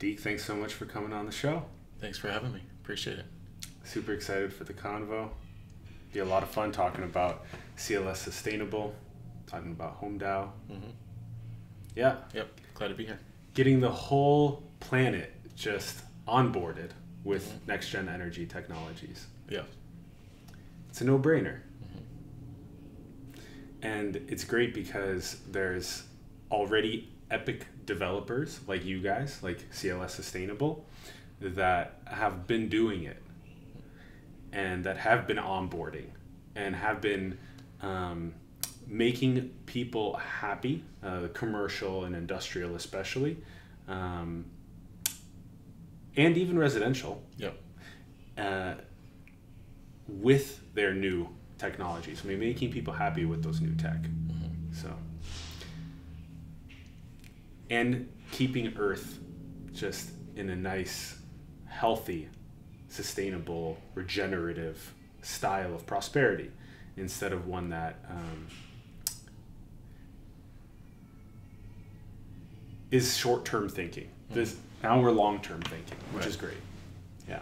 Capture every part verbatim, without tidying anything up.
Deke, thanks so much for coming on the show. Thanks for having me. Appreciate it. Super excited for the convo. Be a lot of fun talking about C L S Sustainable, talking about H M E DAO. Mm-hmm. Yeah. Yep. Glad to be here. Getting the whole planet just onboarded with mm-hmm. next-gen energy technologies. Yeah. It's a no-brainer. Mm-hmm. And it's great because there's already epic developers like you guys, like C L S Sustainable, that have been doing it and that have been onboarding and have been um, making people happy, uh, commercial and industrial especially, um, and even residential. Yep. Uh, with their new technologies. I mean, making people happy with those new tech. Mm-hmm. So, and keeping Earth just in a nice, healthy, sustainable, regenerative style of prosperity instead of one that um, is short-term thinking. Mm-hmm. This now we're long-term thinking, which right. is great. Yeah.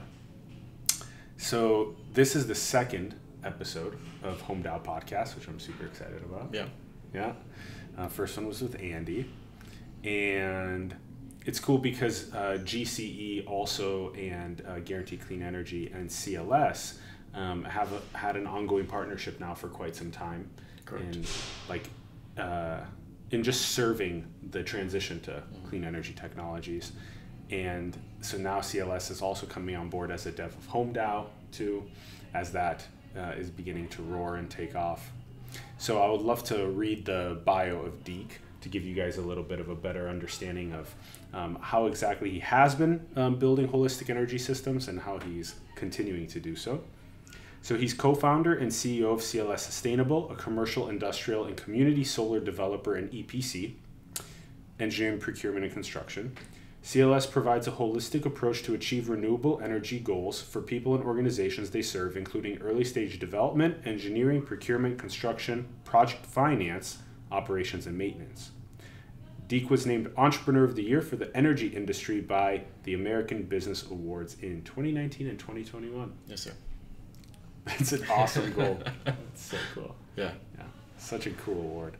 So this is the second episode of H M E DAO Podcast, which I'm super excited about. Yeah. Yeah. Uh, first one was with Andy. And it's cool because uh, G C E also and uh, Guaranteed Clean Energy and C L S um, have a, had an ongoing partnership now for quite some time. Correct. And like uh, in just serving the transition to mm-hmm. clean energy technologies. And so now C L S is also coming on board as a dev of H M E DAO too, as that uh, is beginning to roar and take off. So I would love to read the bio of Deke to give you guys a little bit of a better understanding of um, how exactly he has been um, building holistic energy systems and how he's continuing to do so. So he's co-founder and C E O of C L S Sustainable, a commercial, industrial, and community solar developer and E P C, engineering, procurement, and construction. C L S provides a holistic approach to achieve renewable energy goals for people and organizations they serve, including early-stage development, engineering, procurement, construction, project finance, operations, and maintenance. Deke was named Entrepreneur of the Year for the energy industry by the American Business Awards in twenty nineteen and twenty twenty-one. Yes, sir. It's an awesome goal. It's so cool. Yeah. Yeah. Such a cool award.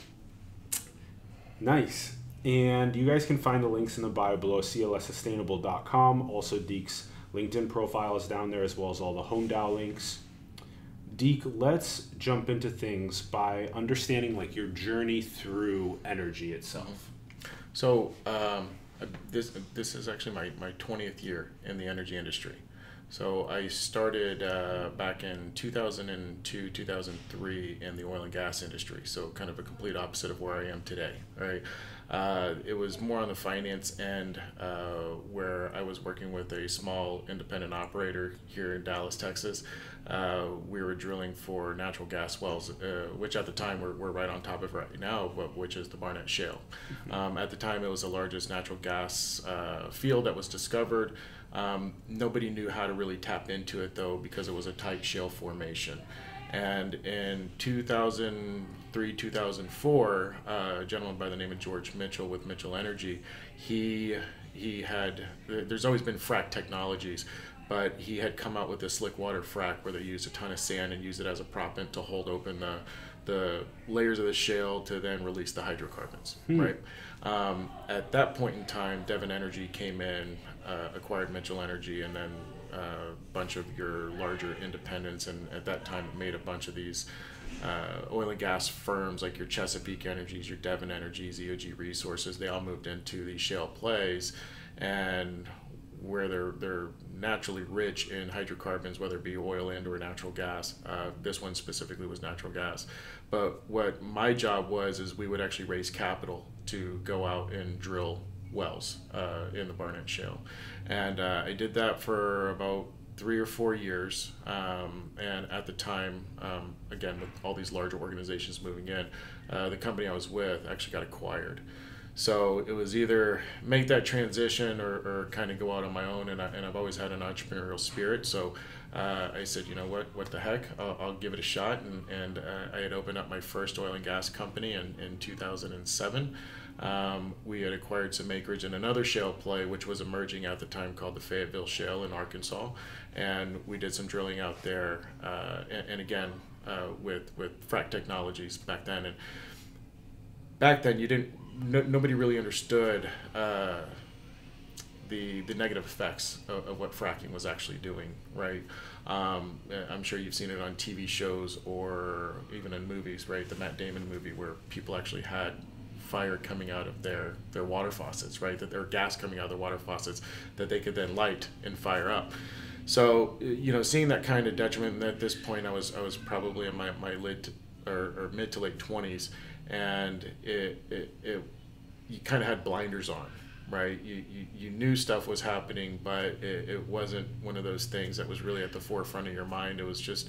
Nice. And you guys can find the links in the bio below, C L S sustainable dot com. Also, Deke's LinkedIn profile is down there, as well as all the H M E DAO links. Deke, let's jump into things by understanding like your journey through energy itself. So um, this this is actually my, my twentieth year in the energy industry. So I started uh, back in two thousand two, two thousand three in the oil and gas industry. So kind of a complete opposite of where I am today, right? Uh, it was more on the finance end uh, where I was working with a small independent operator here in Dallas, Texas. Uh, we were drilling for natural gas wells, uh, which at the time we're, we're right on top of right now, but which is the Barnett Shale. Mm-hmm. Um, at the time, it was the largest natural gas uh, field that was discovered. Um, nobody knew how to really tap into it, though, because it was a tight shale formation. And in two thousand three, two thousand four, uh, a gentleman by the name of George Mitchell with Mitchell Energy, he he had, there's always been frac technologies, but he had come out with this slick water frac where they used a ton of sand and used it as a proppant to hold open the, the layers of the shale to then release the hydrocarbons, hmm. right? Um, at that point in time, Devon Energy came in, uh, acquired Mitchell Energy, and then a bunch of your larger independents, and at that time it made a bunch of these uh, oil and gas firms like your Chesapeake Energies, your Devon Energies, E O G Resources. They all moved into these shale plays, and where they're they're naturally rich in hydrocarbons, whether it be oil and or natural gas. Uh, this one specifically was natural gas. But what my job was is we would actually raise capital to go out and drill wells uh, in the Barnett Shale. And uh, I did that for about three or four years. Um, and at the time, um, again, with all these larger organizations moving in, uh, the company I was with actually got acquired. So it was either make that transition or, or kind of go out on my own. And, I, and I've always had an entrepreneurial spirit. So uh, I said, you know what, what the heck, I'll, I'll give it a shot. And, and uh, I had opened up my first oil and gas company in, in two thousand seven. Um, we had acquired some acreage in another shale play, which was emerging at the time, called the Fayetteville Shale in Arkansas. And we did some drilling out there, uh, and, and again, uh, with, with frac technologies back then. And back then, you didn't, no, nobody really understood uh, the the negative effects of, of what fracking was actually doing, right? Um, I'm sure you've seen it on T V shows or even in movies, right? The Matt Damon movie where people actually had fire coming out of their, their water faucets, right? That there gas coming out of their water faucets that they could then light and fire up. So, you know, seeing that kind of detriment, and at this point I was I was probably in my, my late or, or mid to late twenties, and it, it, it you kind of had blinders on, right? You, you, you knew stuff was happening, but it, it wasn't one of those things that was really at the forefront of your mind. It was just,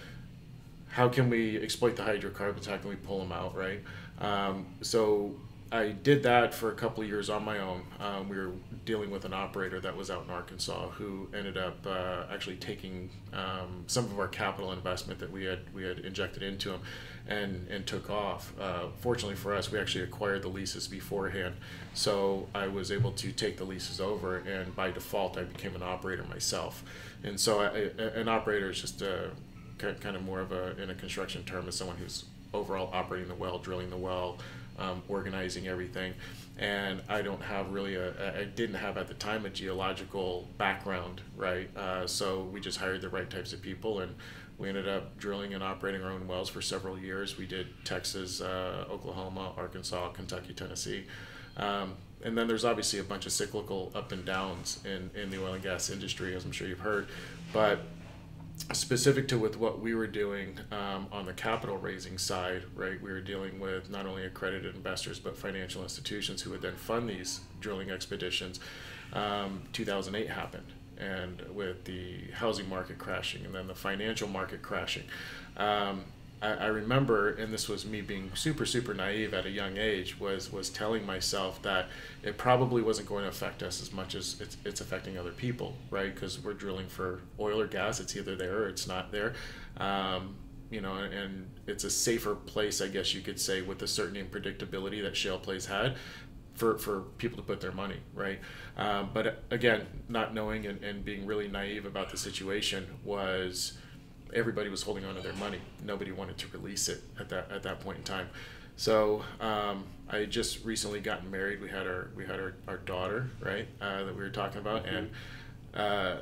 how can we exploit the hydrocarbons? How can we pull them out, right? Um, so I did that for a couple of years on my own. Um, we were dealing with an operator that was out in Arkansas who ended up uh, actually taking um, some of our capital investment that we had we had injected into him and, and took off. Uh, fortunately for us, we actually acquired the leases beforehand. So I was able to take the leases over, and by default, I became an operator myself. And so I, an operator is just a, kind of more of a, in a construction term, is someone who's overall operating the well, drilling the well, um, organizing everything. And I don't have really a, I didn't have at the time a geological background, right? Uh, so we just hired the right types of people, and we ended up drilling and operating our own wells for several years. We did Texas, uh, Oklahoma, Arkansas, Kentucky, Tennessee. Um, and then there's obviously a bunch of cyclical up and downs in, in the oil and gas industry, as I'm sure you've heard. But specific to with what we were doing um, on the capital raising side, right, we were dealing with not only accredited investors but financial institutions who would then fund these drilling expeditions. Um, two thousand eight happened, and with the housing market crashing and then the financial market crashing, um, I, I remember, and this was me being super super naive at a young age, was was telling myself that it probably wasn't going to affect us as much as it's, it's affecting other people, right? Because we're drilling for oil or gas. It's either there or it's not there. Um, you know, and, and it's a safer place, I guess you could say, with the certainty and predictability that shale plays had for, for people to put their money, right? Um, but again, not knowing and, and being really naive about the situation, was everybody was holding on to their money. Nobody wanted to release it at that at that point in time. So um, I had just recently gotten married. We had our we had our, our daughter, right, uh, that we were talking about, mm-hmm. and uh,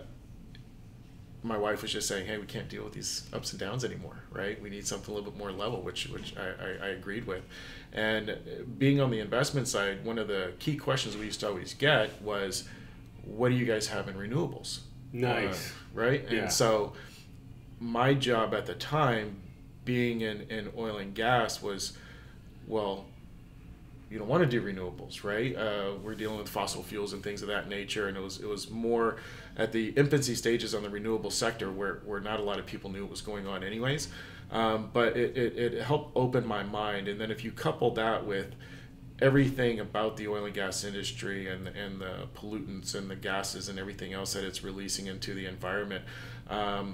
my wife was just saying, "Hey, we can't deal with these ups and downs anymore, right? We need something a little bit more level," which which I, I, I agreed with. And being on the investment side, one of the key questions we used to always get was, "What do you guys have in renewables?" Nice, uh, right? Yeah. And so my job at the time, being in, in oil and gas, was, well, you don't want to do renewables, right? Uh, we're dealing with fossil fuels and things of that nature, and it was it was more at the infancy stages on the renewable sector where, where not a lot of people knew what was going on anyways. Um, but it, it, it helped open my mind. And then if you couple that with everything about the oil and gas industry and, and the pollutants and the gases and everything else that it's releasing into the environment, um,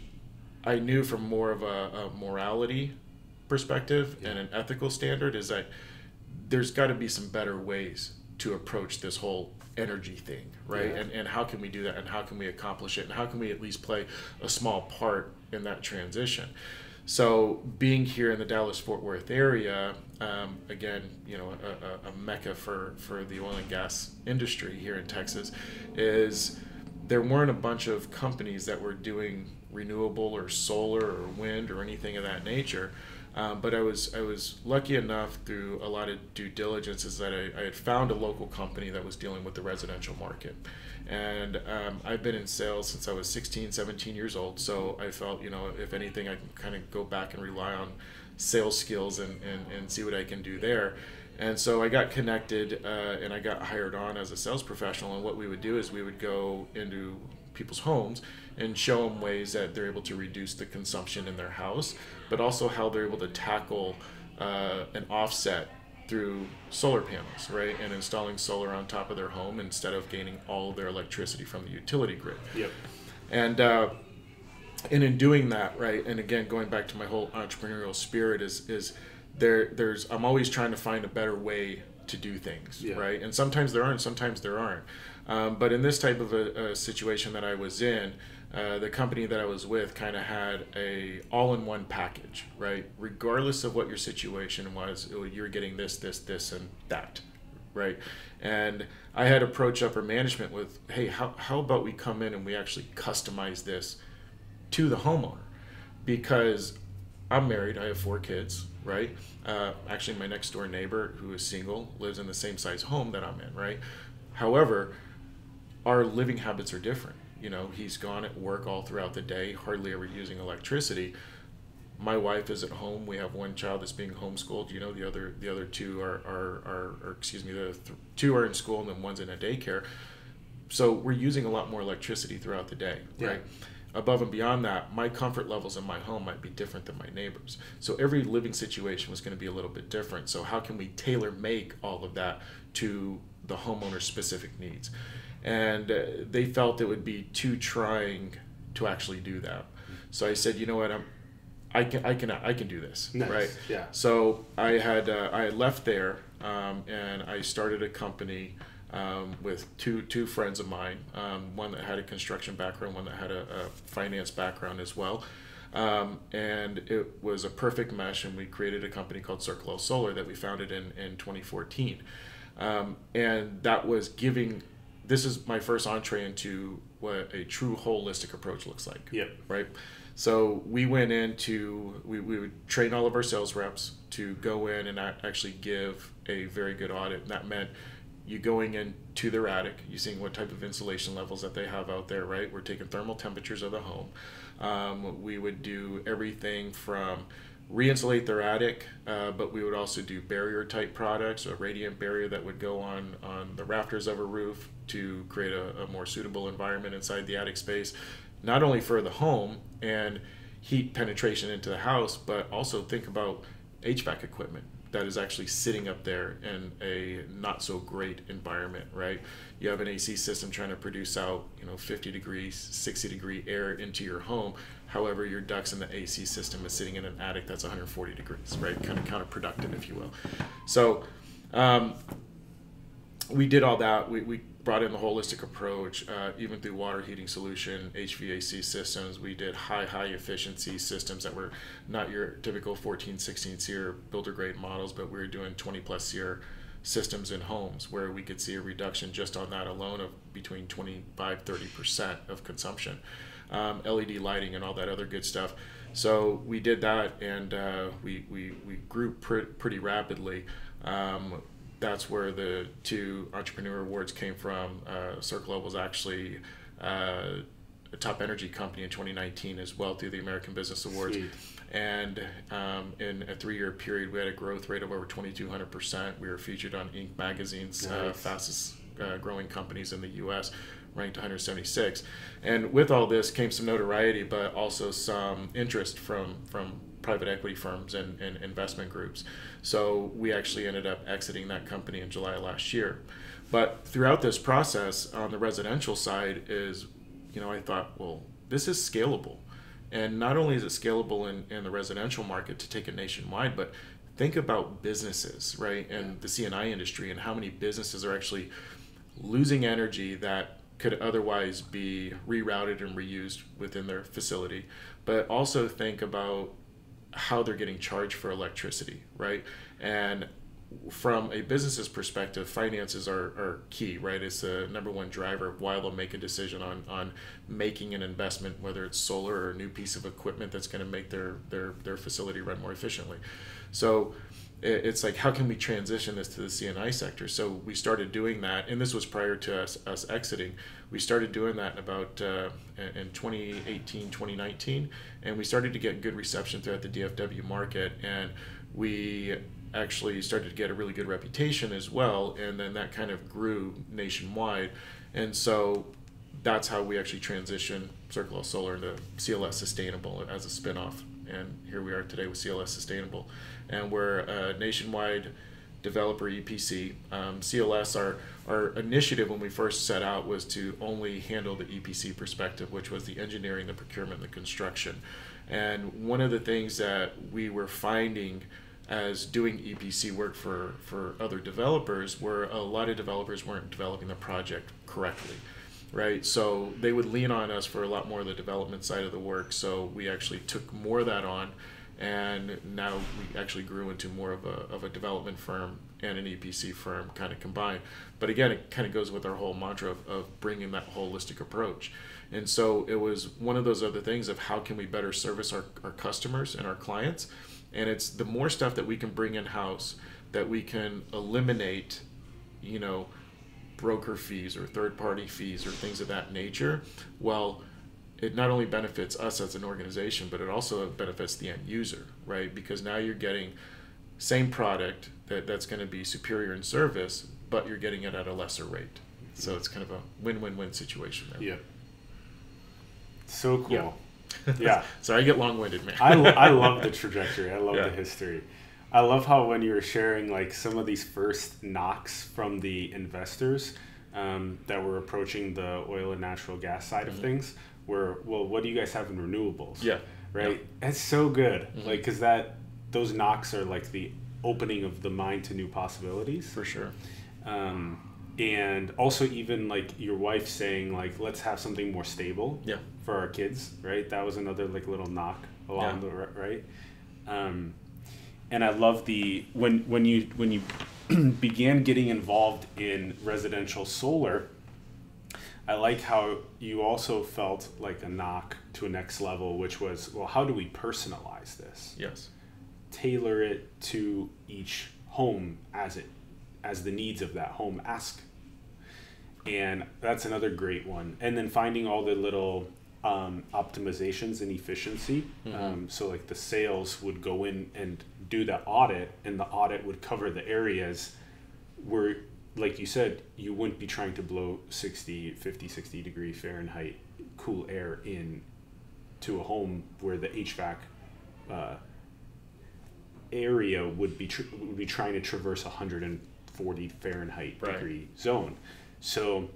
I knew from more of a, a morality perspective yeah. and an ethical standard is that there's got to be some better ways to approach this whole energy thing, right? Yeah. And and how can we do that, and how can we accomplish it, and how can we at least play a small part in that transition? So being here in the Dallas-Fort Worth area, um, again, you know, a, a, a mecca for, for the oil and gas industry here in Texas, is there weren't a bunch of companies that were doing renewable or solar or wind or anything of that nature. Um, but I was I was lucky enough through a lot of due diligence is that I, I had found a local company that was dealing with the residential market. And um, I've been in sales since I was sixteen, seventeen years old. So I felt, you know, if anything, I can kind of go back and rely on sales skills and, and, and see what I can do there. And so I got connected uh, and I got hired on as a sales professional. And what we would do is we would go into people's homes and show them ways that they're able to reduce the consumption in their house, but also how they're able to tackle uh, an offset through solar panels, right? And installing solar on top of their home instead of gaining all of their electricity from the utility grid. Yep. And uh, and in doing that, right, and again, going back to my whole entrepreneurial spirit is is there there's I'm always trying to find a better way to do things, yeah. right? And sometimes there aren't, sometimes there aren't. Um, but in this type of a, a situation that I was in, uh, the company that I was with kind of had a all-in-one package, right? Regardless of what your situation was, it, you're getting this, this, this, and that, right? And I had approached upper management with, hey, how how about we come in and we actually customize this to the homeowner? Because I'm married, I have four kids, right? Uh, actually, my next door neighbor, who is single, lives in the same size home that I'm in, right? However, our living habits are different. You know, he's gone at work all throughout the day, hardly ever using electricity. My wife is at home. We have one child that's being homeschooled. You know, the other the other two are are are, or excuse me, the th- two are in school and then one's in a daycare. So we're using a lot more electricity throughout the day, yeah. right? Above and beyond that, my comfort levels in my home might be different than my neighbors. So every living situation was going to be a little bit different. So how can we tailor make all of that to the homeowner's specific needs? And uh, they felt it would be too trying to actually do that. So I said, you know what, I'm, I can, I can, I can do this, nice. right? Yeah. So I had, uh, I had left there, um, and I started a company. Um, with two two friends of mine, um, one that had a construction background, one that had a, a finance background as well, um, and it was a perfect mesh. And we created a company called Circle L Solar that we founded in in twenty fourteen, um, and that was giving. This is my first entree into what a true holistic approach looks like. Yep. Right. So we went into we, we would train all of our sales reps to go in and actually give a very good audit, and that meant you going into their attic, you seeing what type of insulation levels that they have out there, right? We're taking thermal temperatures of the home. Um, we would do everything from re-insulate their attic, uh, but we would also do barrier type products, a radiant barrier that would go on, on the rafters of a roof to create a, a more suitable environment inside the attic space, not only for the home and heat penetration into the house, but also think about H V A C equipment that is actually sitting up there in a not so great environment, right? You have an A C system trying to produce out, you know, fifty degrees, sixty degree air into your home. However, your ducts in the A C system is sitting in an attic that's one hundred forty degrees, right? Kind of counterproductive, if you will. So um, we did all that. We, we brought in the holistic approach, uh, even through water heating solution, H V A C systems. We did high, high efficiency systems that were not your typical fourteen, sixteen SEER builder grade models, but we were doing twenty plus SEER systems in homes where we could see a reduction just on that alone of between twenty-five, thirty percent of consumption. Um, L E D lighting and all that other good stuff. So we did that, and uh, we, we, we grew pr- pretty rapidly. Um, That's where the two entrepreneur awards came from. Uh, Circle was actually uh, a top energy company in twenty nineteen as well through the American Business Awards. Sweet. And um, in a three-year period, we had a growth rate of over twenty-two hundred percent. We were featured on Inc magazine's nice. uh, fastest uh, growing companies in the U S, ranked one hundred seventy-six. And with all this came some notoriety, but also some interest from from private equity firms and, and investment groups. So we actually ended up exiting that company in July last year. But throughout this process on the residential side is, you know, I thought, well, this is scalable. And not only is it scalable in, in the residential market to take it nationwide, but think about businesses, right? And the C and I industry and how many businesses are actually losing energy that could otherwise be rerouted and reused within their facility. But also think about how they're getting charged for electricity, right? And from a business's perspective, finances are, are key, right? It's the number one driver of why they'll make a decision on, on making an investment, whether it's solar or a new piece of equipment that's going to make their, their, their facility run more efficiently. So it's like, how can we transition this to the C and I sector? So we started doing that, and this was prior to us, us exiting. We started doing that in about uh, in twenty eighteen, twenty nineteen, and we started to get good reception throughout the D F W market, and we actually started to get a really good reputation as well, and then that kind of grew nationwide. And so that's how we actually transitioned Circle Solar into C L S Sustainable as a spinoff. And here we are today with C L S Sustainable. And we're a nationwide developer E P C. Um, C L S, our, our initiative when we first set out was to only handle the E P C perspective, which was the engineering, the procurement, the construction. And one of the things that we were finding as doing E P C work for, for other developers were a lot of developers weren't developing the project correctly, right? So they would lean on us for a lot more of the development side of the work. So we actually took more of that on, and now we actually grew into more of a, of a development firm and an E P C firm kind of combined. But again, it kind of goes with our whole mantra of, of bringing that holistic approach. And so it was one of those other things of how can we better service our, our customers and our clients. And it's the more stuff that we can bring in-house, that we can eliminate, you know, broker fees or third-party fees or things of that nature. Well, it not only benefits us as an organization, but it also benefits the end user, right? Because now you're getting same product that, that's going to be superior in service, but you're getting it at a lesser rate. So it's kind of a win-win-win situation there. Yeah. So cool. Yeah. Yeah. So I get long-winded, man. I, I love the trajectory. I love Yeah. the history. I love how when you were sharing like some of these first knocks from the investors um, that were approaching the oil and natural gas side Mm-hmm. of things were, well, what do you guys have in renewables? Yeah. Right? It's so good. Mm-hmm. Like, because that, those knocks are like the opening of the mind to new possibilities. For sure. Um, and also even like your wife saying like, let's have something more stable Yeah. for our kids, right? That was another like little knock along Yeah. the ri- right. Um, and I love the when when you when you began getting involved in residential solar. I like how you also felt like a knock to a next level, which was, well, how do we personalize this? Yes. Tailor it to each home as it as the needs of that home ask. And that's another great one. And then finding all the little um, optimizations and efficiency. Mm-hmm. Um, so like the sales would go in and do the audit, and the audit would cover the areas where, like you said, you wouldn't be trying to blow sixty, fifty, sixty degree Fahrenheit cool air in to a home where the H V A C uh, area would be tr- would be trying to traverse a one hundred forty Fahrenheit Right. degree zone. So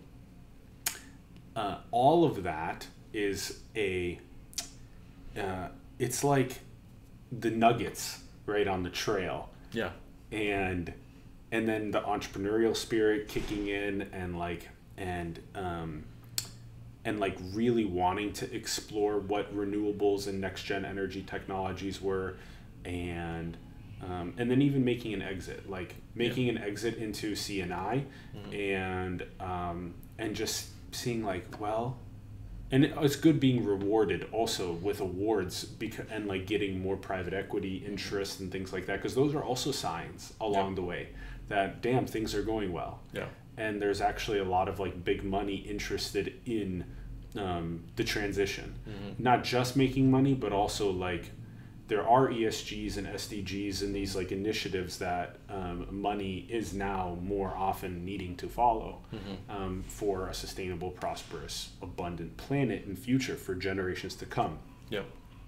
uh, all of that is a uh, it's like the nuggets right on the trail, Yeah. and and then the entrepreneurial spirit kicking in, and like and um and like really wanting to explore what renewables and next gen energy technologies were, and um, and then even making an exit, like making Yeah. an exit into C and I, Mm-hmm. and um, and just seeing like, well, and it, it's good being rewarded also with awards, because and like getting more private equity interest and things like that, because those are also signs along Yeah. the way that damn, things are going well. Yeah. And there's actually a lot of like big money interested in um, the transition, Mm-hmm. not just making money, but also like there are E S Gs and S D Gs and these like initiatives that um, money is now more often needing to follow Mm-hmm. um, for a sustainable, prosperous, abundant planet and future for generations to come. Yep.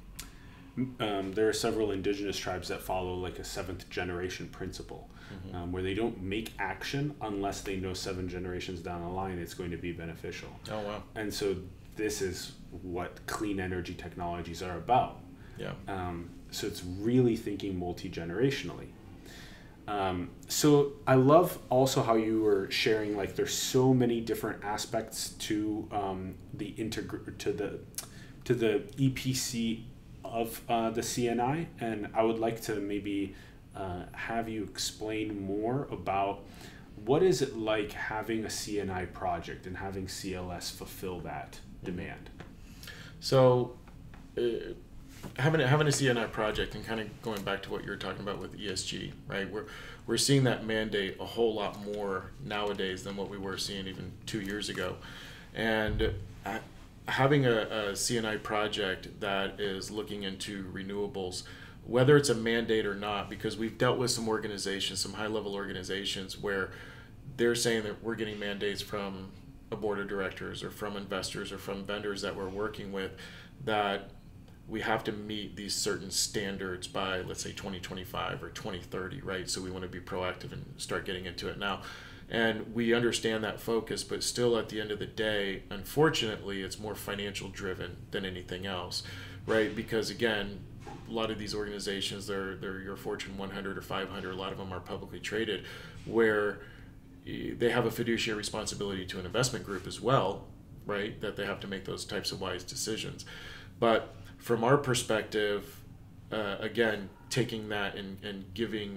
Um, there are several indigenous tribes that follow like a seventh generation principle, Mm-hmm. um, where they don't make action unless they know seven generations down the line it's going to be beneficial. Oh, wow. And so this is what clean energy technologies are about. Yeah. Um, so it's really thinking multi-generationally. Um, so I love also how you were sharing, like there's so many different aspects to um, the integ- to the to the E P C of uh, the C N I, and I would like to maybe uh, have you explain more about what is it like having a C N I project and having C L S fulfill that demand. So, uh, having a, having a C N I project, and kind of going back to what you were talking about with E S G, right? We're we're seeing that mandate a whole lot more nowadays than what we were seeing even two years ago, and uh, having a, a C N I project that is looking into renewables, whether it's a mandate or not, because we've dealt with some organizations, some high-level organizations, where they're saying that we're getting mandates from a board of directors or from investors or from vendors that we're working with that we have to meet these certain standards by, let's say, twenty twenty-five or twenty thirty, right? So we want to be proactive and start getting into it now. And we understand that focus, but still at the end of the day, unfortunately, it's more financial driven than anything else, right? Because again, a lot of these organizations, they're, they're your Fortune one hundred or five hundred, a lot of them are publicly traded, where they have a fiduciary responsibility to an investment group as well, right? That they have to make those types of wise decisions. But from our perspective, uh, again, taking that and, and giving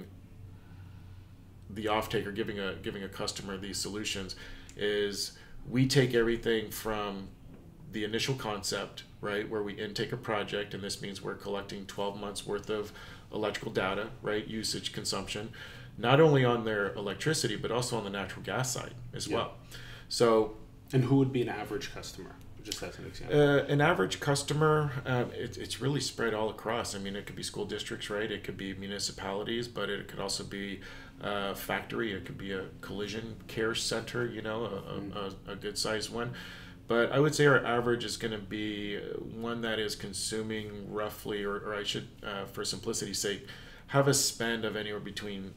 the off-taker, giving a giving a customer these solutions, is we take everything from the initial concept, right, where we intake a project, and this means we're collecting twelve months worth of electrical data, right, usage, consumption, not only on their electricity, but also on the natural gas side as yeah. well. So, and who would be an average customer? Just as an example. Uh, an average customer, um, it, it's really spread all across. I mean, it could be school districts, right? It could be municipalities, but it could also be a factory. It could be a collision care center, you know, a, mm. a, a good sized one. But I would say our average is going to be one that is consuming roughly, or, or I should, uh, for simplicity's sake, have a spend of anywhere between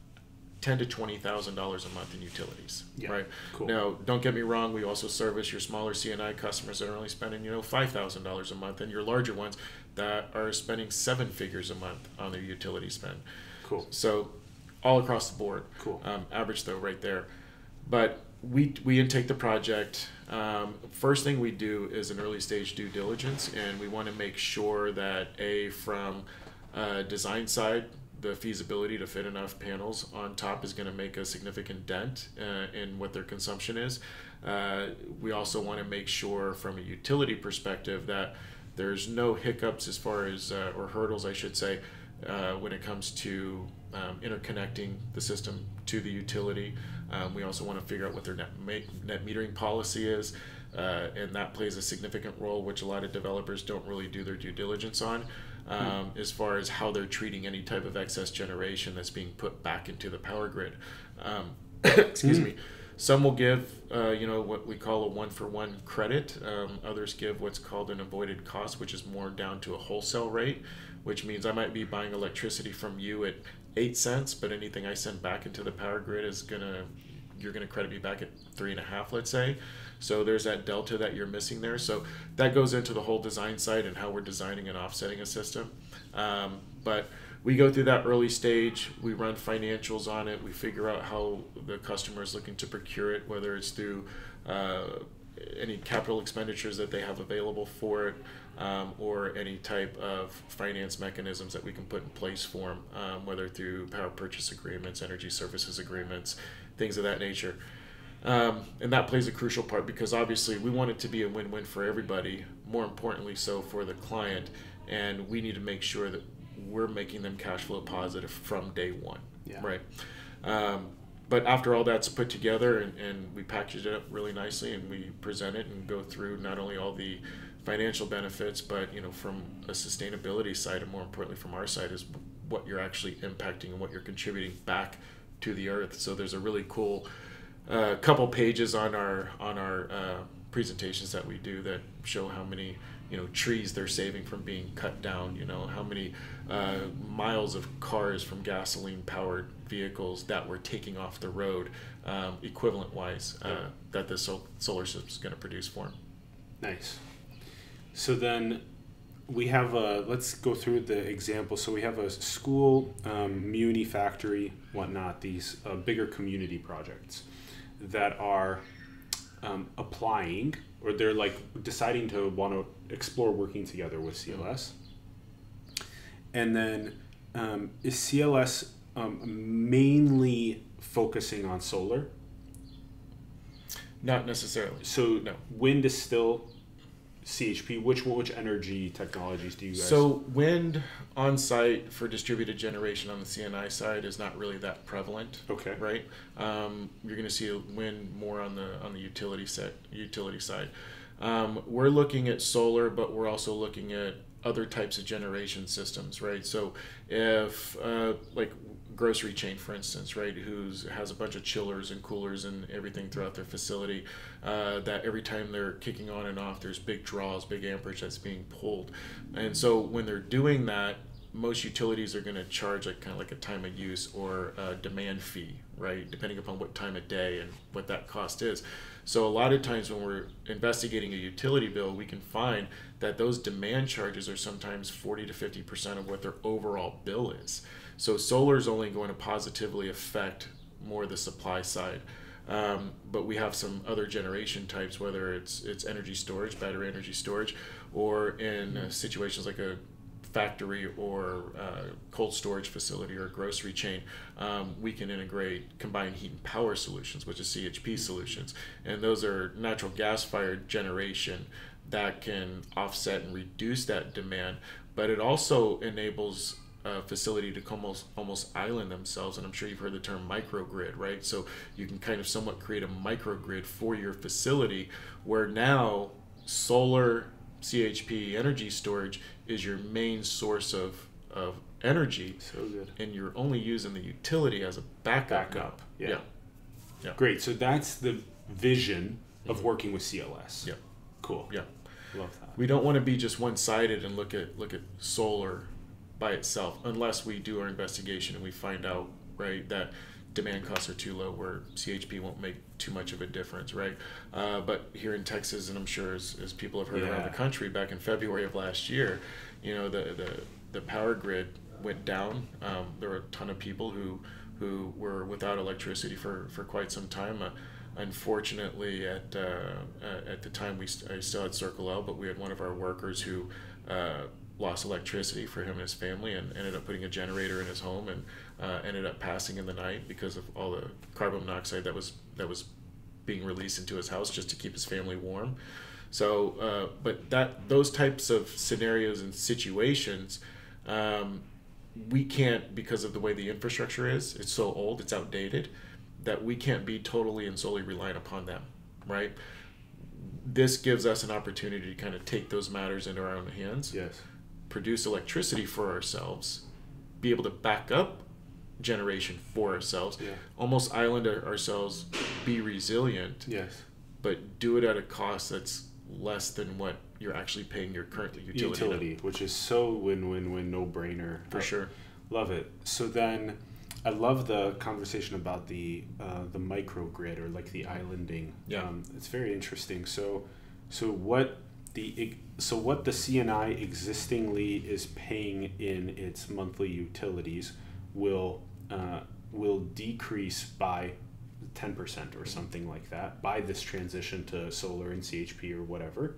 ten to twenty thousand dollars a month in utilities, yeah, right? Cool. Now, don't get me wrong. We also service your smaller C and I customers that are only spending, you know, five thousand dollars a month, and your larger ones that are spending seven figures a month on their utility spend. Cool. So, all across the board. Cool. Um, average though, right there. But we we intake the project. Um, first thing we do is an early stage due diligence, and we want to make sure that a from uh, design side, the feasibility to fit enough panels on top is going to make a significant dent uh, in what their consumption is. Uh, we also want to make sure from a utility perspective that there's no hiccups as far as, uh, or hurdles I should say, uh, when it comes to um, interconnecting the system to the utility. Um, we also want to figure out what their net, ma- net metering policy is, uh, and that plays a significant role, which a lot of developers don't really do their due diligence on. Um, as far as how they're treating any type of excess generation that's being put back into the power grid. Um, excuse mm. me. Some will give, uh, you know, what we call a one-for-one credit. Um, others give what's called an avoided cost, which is more down to a wholesale rate, which means I might be buying electricity from you at eight cents, but anything I send back into the power grid is gonna, you're gonna credit me back at three and a half, let's say. So there's that delta that you're missing there. So that goes into the whole design side and how we're designing and offsetting a system. Um, but we go through that early stage. We run financials on it. We figure out how the customer is looking to procure it, whether it's through uh, any capital expenditures that they have available for it, um, or any type of finance mechanisms that we can put in place for them, um, whether through power purchase agreements, energy services agreements, things of that nature. Um, and that plays a crucial part because obviously we want it to be a win-win for everybody, more importantly so for the client, and we need to make sure that we're making them cash flow positive from day one, yeah. right? Um, but after all that's put together and, and we package it up really nicely and we present it and go through not only all the financial benefits, but you know, from a sustainability side and more importantly from our side is what you're actually impacting and what you're contributing back to the earth. So there's a really cool a uh, couple pages on our on our uh, presentations that we do that show how many you know trees they're saving from being cut down. You know how many uh, miles of cars from gasoline powered vehicles that we're taking off the road, um, equivalent wise, uh, that the sol- solar system is going to produce for them. Nice. So then we have a, let's go through the example. So we have a school, um, muni factory, whatnot. These uh, bigger community projects that are um, applying, or they're like deciding to want to explore working together with C L S. And then um, is C L S um, mainly focusing on solar? Not necessarily. So no. Wind is still C H P. Which which energy technologies do you guys? So wind on site for distributed generation on the C N I side is not really that prevalent. Okay. Right. Um, you're going to see wind more on the on the utility set utility side. Um, we're looking at solar, but we're also looking at other types of generation systems, right? So if uh, like grocery chain, for instance, right, who's has a bunch of chillers and coolers and everything throughout their facility, uh, that every time they're kicking on and off, there's big draws, big amperage that's being pulled. And so when they're doing that, most utilities are going to charge like kind of like a time of use or a demand fee, right, depending upon what time of day and what that cost is. So a lot of times when we're investigating a utility bill, we can find that those demand charges are sometimes forty to fifty percent of what their overall bill is. So solar is only going to positively affect more the supply side. Um, but we have some other generation types, whether it's it's energy storage, battery energy storage, or in uh, situations like a factory or uh, cold storage facility or a grocery chain, um, we can integrate combined heat and power solutions, which is C H P solutions. And those are natural gas fired generation that can offset and reduce that demand, but it also enables a facility to almost almost island themselves, and I'm sure you've heard the term microgrid, right? So you can kind of somewhat create a microgrid for your facility where now solar, C H P energy storage is your main source of, of energy. So good. And you're only using the utility as a backup. Backup. Yeah. Yeah. Yeah. Great. So that's the vision of Mm-hmm. working with C L S. Yeah. Cool. Yeah. Love that. We don't want to be just one-sided and look at look at solar by itself, unless we do our investigation and we find out, right, that demand costs are too low where C H P won't make too much of a difference, right? Uh, but here in Texas, and I'm sure as, as people have heard Yeah. around the country, back in February of last year, you know, the, the, the power grid went down. Um, there were a ton of people who who were without electricity for, for quite some time. Uh, unfortunately, at uh, at the time, we st- I still had Circle L, but we had one of our workers who uh, lost electricity for him and his family and ended up putting a generator in his home and uh, ended up passing in the night because of all the carbon monoxide that was that was being released into his house just to keep his family warm. So, uh, but that those types of scenarios and situations, um, we can't, because of the way the infrastructure is, it's so old, it's outdated, that we can't be totally and solely reliant upon them, right? This gives us an opportunity to kind of take those matters into our own hands. Yes. Produce electricity for ourselves, be able to back up generation for ourselves, Yeah. almost island our- ourselves, be resilient, Yes. but do it at a cost that's less than what you're actually paying your current utility. Utility, which is so win-win-win, no-brainer. For I sure. Love it. So then, I love the conversation about the uh, the microgrid or like the islanding. Yeah. Um, it's very interesting. So, so what the so what the C N I existingly is paying in its monthly utilities will uh, will decrease by ten percent or something like that by this transition to solar and C H P or whatever.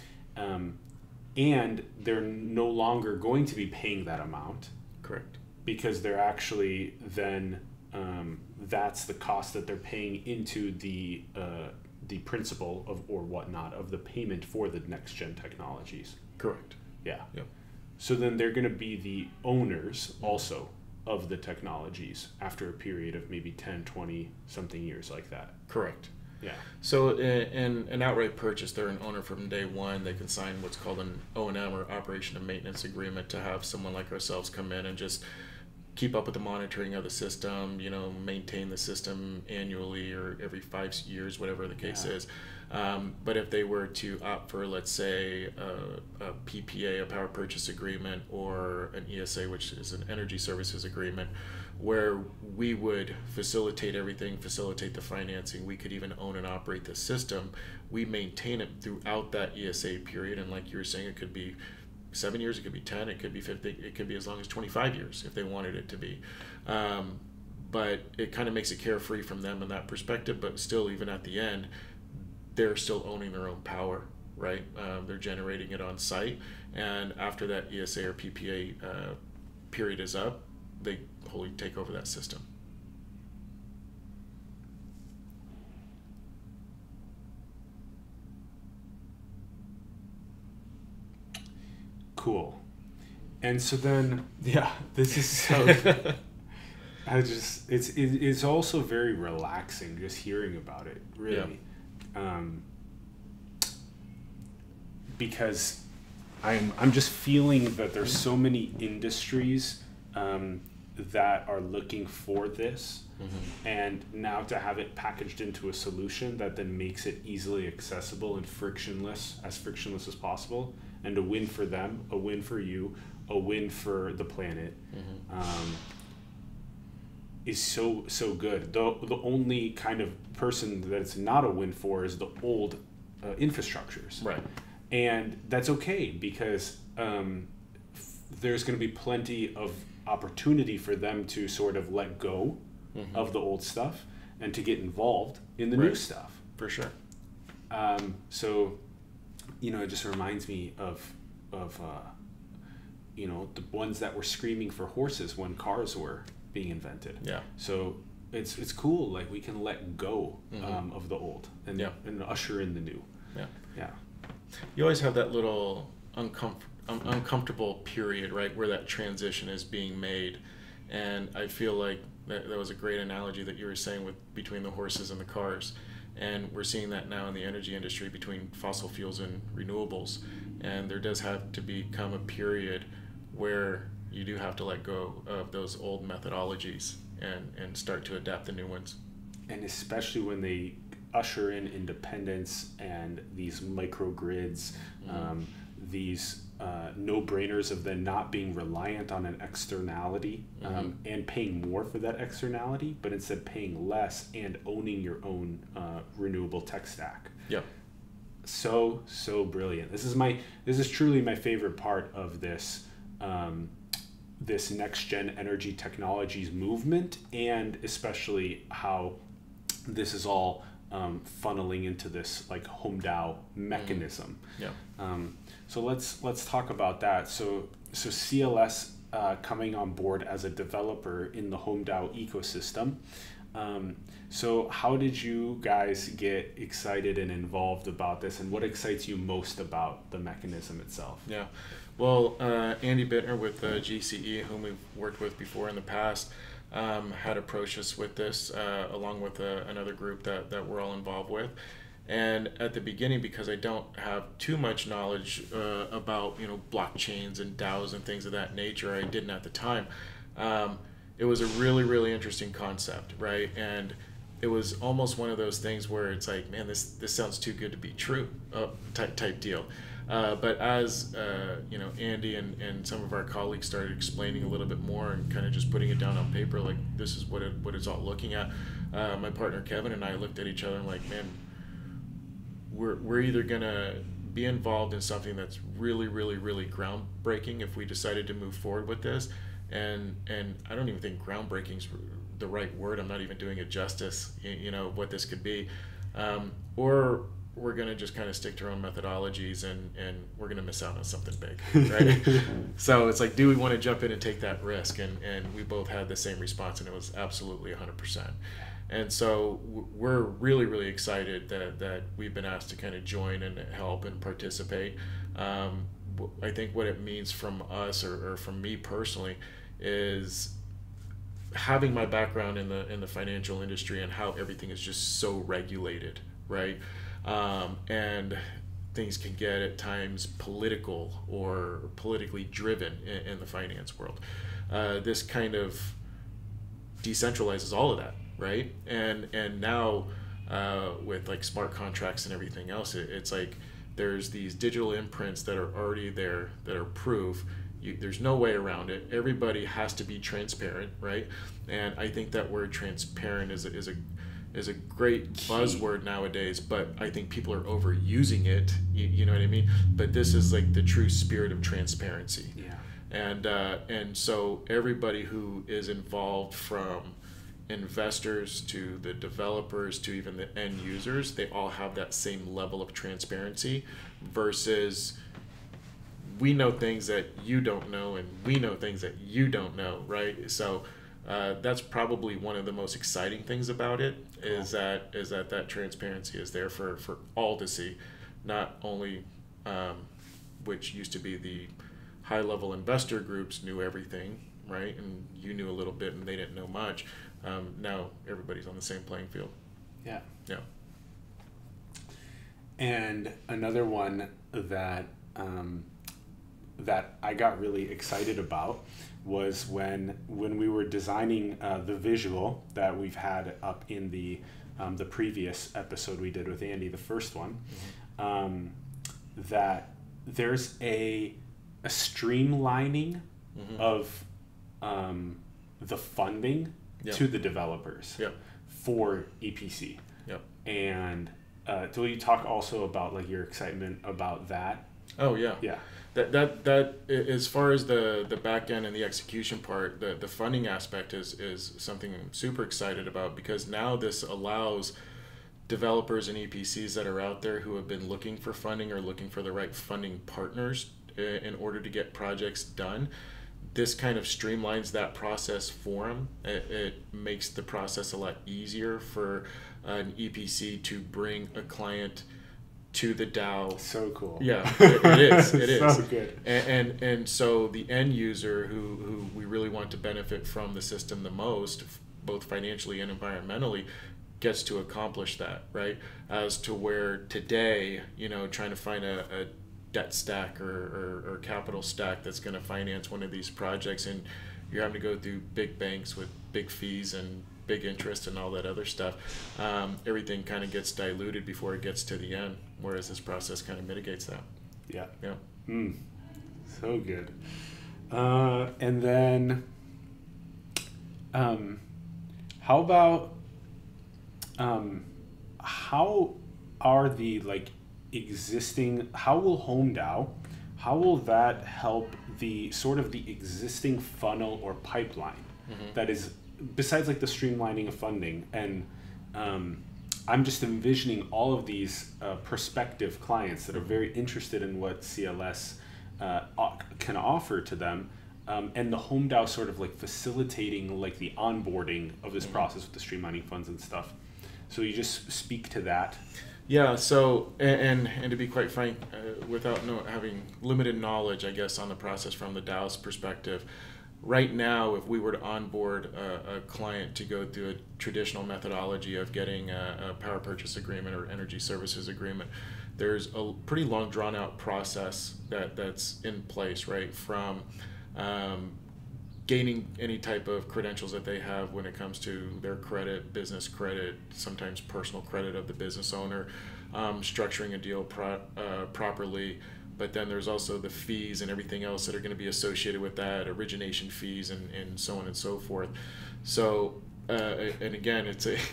Um, and they're no longer going to be paying that amount. Correct. Because they're actually then um, that's the cost that they're paying into the uh, the principal of or whatnot of the payment for the next gen technologies. Correct. Yeah. Yep. So then they're going to be the owners also of the technologies after a period of maybe ten, twenty something years like that. Correct. Yeah. So in an outright purchase, they're an owner from day one. They can sign what's called an O and M or operation and maintenance agreement to have someone like ourselves come in and just keep up with the monitoring of the system, you know, maintain the system annually or every five years, whatever the case Yeah. is. Um, but if they were to opt for, let's say, a, a P P A, a power purchase agreement, or an E S A, which is an energy services agreement, where we would facilitate everything, facilitate the financing, we could even own and operate the system, we maintain it throughout that E S A period. And like you were saying, it could be seven years, it could be ten, it could be fifty, it could be as long as twenty-five years if they wanted it to be. Um, but it kind of makes it carefree from them in that perspective, but still, even at the end, they're still owning their own power, right? Um, they're generating it on site, and after that E S A or P P A uh, period is up, they wholly take over that system. Cool. And so then, yeah, this is so good. I just, it's, it, it's also very relaxing just hearing about it, really. Yeah. Um, because I'm I'm just feeling that there's so many industries um, that are looking for this, mm-hmm. and now to have it packaged into a solution that then makes it easily accessible and frictionless, as frictionless as possible, and a win for them, a win for you, a win for the planet, mm-hmm. um, is so so good. The the only kind of person that it's not a win for is the old uh, infrastructures, right? And that's okay, because um, f- there's going to be plenty of opportunity for them to sort of let go mm-hmm. of the old stuff and to get involved in the right. new stuff. For sure. Um, so, you know, it just reminds me of, of uh, you know, the ones that were screaming for horses when cars were being invented. Yeah. So it's it's cool. Like, we can let go mm-hmm. um, of the old and, yeah. and usher in the new. Yeah. Yeah. You always have that little uncomfort, um, uncomfortable period, right, where that transition is being made. And I feel like that, that was a great analogy that you were saying with between the horses and the cars. And we're seeing that now in the energy industry between fossil fuels and renewables. And there does have to become a period where you do have to let go of those old methodologies and, and start to adapt the new ones. And especially when they usher in independence and these microgrids, mm-hmm. um, these uh, no-brainers of then not being reliant on an externality um, mm-hmm. and paying more for that externality, but instead paying less and owning your own uh, renewable tech stack. Yeah. So, so brilliant. This is my, this is truly my favorite part of this, um, this next-gen energy technologies movement, and especially how this is all Um, funneling into this like Home DAO mechanism. Mm. Yeah. Um, so let's let's talk about that. So so C L S uh, coming on board as a developer in the Home DAO ecosystem. Um, so how did you guys get excited and involved about this, and what excites you most about the mechanism itself? Yeah. Well, uh, Andy Bittner with uh, G C E, whom we've worked with before in the past, Um, had approached us with this uh, along with uh, another group that, that we're all involved with. And at the beginning, because I don't have too much knowledge uh, about, you know, blockchains and DAOs and things of that nature, I didn't at the time, um, it was a really, really interesting concept, right? And it was almost one of those things where it's like, man, this, this sounds too good to be true uh, type, type deal. Uh, but as uh, you know, Andy and, and some of our colleagues started explaining a little bit more and kind of just putting it down on paper, like this is what it, what it's all looking at. Uh, my partner Kevin and I looked at each other and like, man, we're we're either gonna be involved in something that's really, really, really groundbreaking if we decided to move forward with this, and and I don't even think groundbreaking's the right word. I'm not even doing it justice, you know, what this could be, um, or we're going to just kind of stick to our own methodologies and, and we're going to miss out on something big, right? So it's like, do we want to jump in and take that risk? And, and we both had the same response, and it was absolutely one hundred percent. And so we're really, really excited that, that we've been asked to kind of join and help and participate. Um, I think what it means from us, or, or from me personally, is having my background in the in the financial industry and how everything is just so regulated, right? Um, and things can get at times political or politically driven in, in the finance world. Uh, this kind of decentralizes all of that, right? And and now uh, with like smart contracts and everything else, it, it's like there's these digital imprints that are already there that are proof. You, there's no way around it. Everybody has to be transparent, right? And I think that word transparent is a, is a is a great buzzword nowadays, but I think people are overusing it. You, you know what I mean? But this is like the true spirit of transparency. Yeah. And uh, and so everybody who is involved, from investors to the developers to even the end users, they all have that same level of transparency, versus we know things that you don't know and we know things that you don't know, right? So uh, that's probably one of the most exciting things about it, is cool. that is that that transparency is there for, for all to see, not only um, which used to be the high level investor groups knew everything, right? And you knew a little bit and they didn't know much. Um, now everybody's on the same playing field. Yeah. Yeah. And another one that um, that I got really excited about was when when we were designing uh, the visual that we've had up in the um, the previous episode we did with Andy, the first one, mm-hmm. um, that there's a a streamlining mm-hmm. of um, the funding yep. to the developers yep. for E P C. Yep. And uh, will you talk also about like your excitement about that? Oh yeah. Yeah. That that that as far as the the back end and the execution part, the the funding aspect is is something I'm super excited about, because now this allows developers and E P Cs that are out there who have been looking for funding or looking for the right funding partners in order to get projects done. This kind of streamlines that process for them. It, it makes the process a lot easier for an E P C to bring a client to the DAO. So cool. Yeah, it, it is. It is. So good. And, and and so the end user who, who we really want to benefit from the system the most, both financially and environmentally, gets to accomplish that, right? As to where today, you know, trying to find a, a debt stack or, or, or capital stack that's going to finance one of these projects, and you're having to go through big banks with big fees and big interest and all that other stuff. Um, everything kind of gets diluted before it gets to the end, whereas this process kind of mitigates that. Yeah. Yeah. Mm. So good. Uh, and then, um, how about, um, how are the like existing, how will H M E DAO, how will that help the sort of the existing funnel or pipeline mm-hmm. that is, besides like the streamlining of funding? And um, I'm just envisioning all of these uh, prospective clients that are very interested in what C L S uh, can offer to them, um, and the H M E DAO sort of like facilitating like the onboarding of this mm-hmm. process with the streamlining funds and stuff. So you just speak to that. Yeah, so, and and, and to be quite frank, uh, without no, having limited knowledge, I guess, on the process from the DAO's perspective, right now, if we were to onboard a, a client to go through a traditional methodology of getting a, a power purchase agreement or energy services agreement, there's a pretty long drawn out process that, that's in place, right? From um, gaining any type of credentials that they have when it comes to their credit, business credit, sometimes personal credit of the business owner, um, structuring a deal pro- uh, properly. But then there's also the fees and everything else that are going to be associated with that, origination fees and, and so on and so forth. So, uh, and again, it's a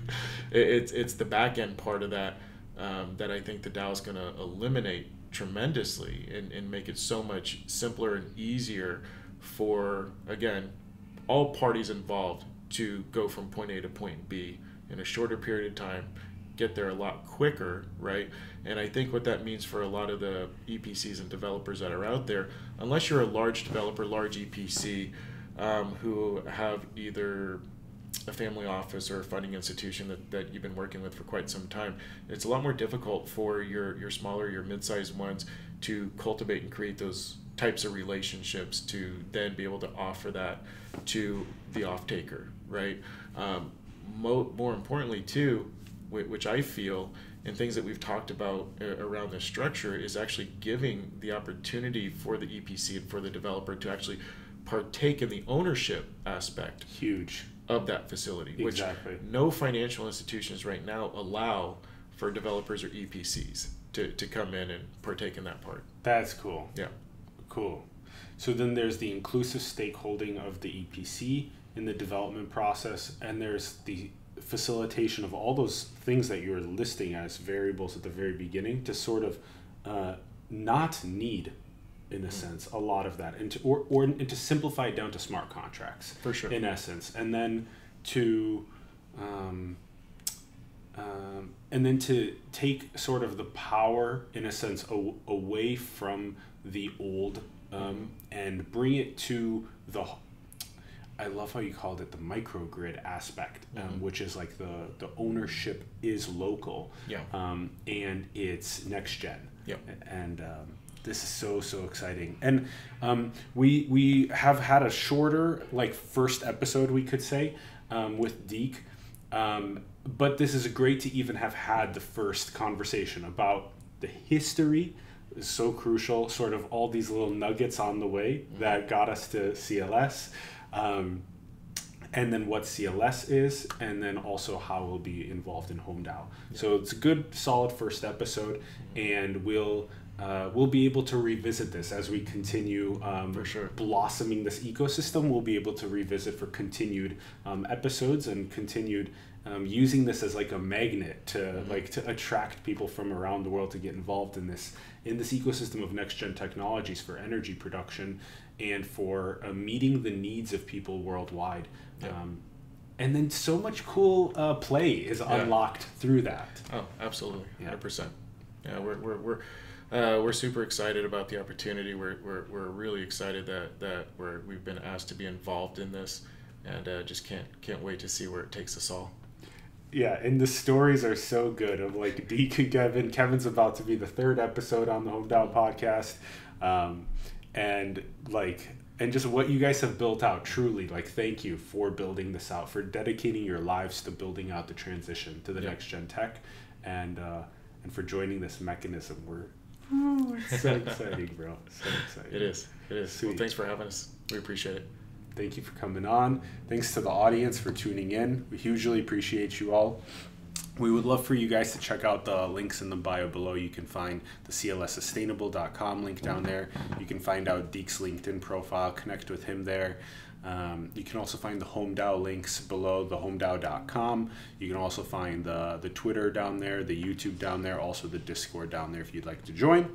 it's it's the back end part of that um, that I think the DAO is going to eliminate tremendously and, and make it so much simpler and easier for, again, all parties involved to go from point A to point B in a shorter period of time, get there a lot quicker, right? And I think what that means for a lot of the E P Cs and developers that are out there, unless you're a large developer, large E P C, um, who have either a family office or a funding institution that, that you've been working with for quite some time, it's a lot more difficult for your, your smaller, your mid-sized ones to cultivate and create those types of relationships to then be able to offer that to the off-taker, right? Um, mo- more importantly, too, which I feel, and things that we've talked about around this structure, is actually giving the opportunity for the E P C and for the developer to actually partake in the ownership aspect huge of that facility, exactly. which no financial institutions right now allow for developers or E P Cs to, to come in and partake in that part. That's cool. Yeah. Cool. So then there's the inclusive stakeholding of the E P C in the development process, and there's the facilitation of all those things that you're listing as variables at the very beginning to sort of uh, not need, in a sense, a lot of that, and to, or, or and to simplify it down to smart contracts, for sure, in essence, and then to um, um, and then to take sort of the power, in a sense, a, away from the old um, and bring it to the, I love how you called it the microgrid aspect, um, mm-hmm. which is like the, the ownership is local, yeah, um, and it's next gen. Yep. And um, this is so, so exciting. And um, we we have had a shorter, like, first episode, we could say, um, with Deke. Um, but this is great to even have had the first conversation about the history, is so crucial, sort of all these little nuggets on the way mm-hmm. that got us to C L S. Um, and then what C L S is, and then also how we'll be involved in Home DAO. Yeah. So it's a good, solid first episode, mm-hmm. and we'll uh, we'll be able to revisit this as we continue um, for sure. blossoming this ecosystem. We'll be able to revisit for continued um, episodes and continued um, using this as like a magnet to mm-hmm. like to attract people from around the world to get involved in this in this ecosystem of next gen technologies for energy production and for uh, meeting the needs of people worldwide. Yep. Um, and then so much cool uh, play is yeah. unlocked through that. Oh, absolutely, yeah. one hundred percent. Yeah, we're we're we're uh, we're super excited about the opportunity. We're we're we're really excited that that we're we've been asked to be involved in this, and uh, just can't can't wait to see where it takes us all. Yeah, and the stories are so good of like Deke and Kevin. Kevin's about to be the third episode on the Home DAO podcast, um, and like. And just what you guys have built out, truly, like, thank you for building this out, for dedicating your lives to building out the transition to the yeah. next gen tech, and uh, and for joining this mechanism. We're ooh, it's so exciting, bro. So exciting. It is. It is. Sweet. Well, thanks for having us. We appreciate it. Thank you for coming on. Thanks to the audience for tuning in. We hugely appreciate you all. We would love for you guys to check out the links in the bio below. You can find the C L S sustainable dot com link down there. You can find out Deke's LinkedIn profile, connect with him there. Um, you can also find the Home DAO links below, the home dao dot com. You can also find the, the Twitter down there, the YouTube down there, also the Discord down there if you'd like to join.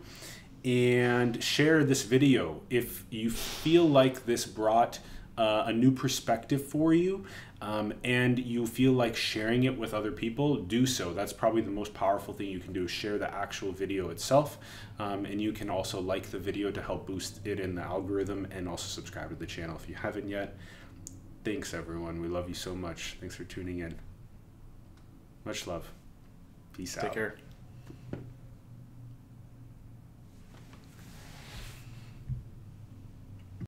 And share this video if you feel like this brought uh, a new perspective for you. Um, and you feel like sharing it with other people, do so. That's probably the most powerful thing you can do, is share the actual video itself. Um, and you can also like the video to help boost it in the algorithm, and also subscribe to the channel if you haven't yet. Thanks, everyone. We love you so much. Thanks for tuning in. Much love. Peace out. Take care.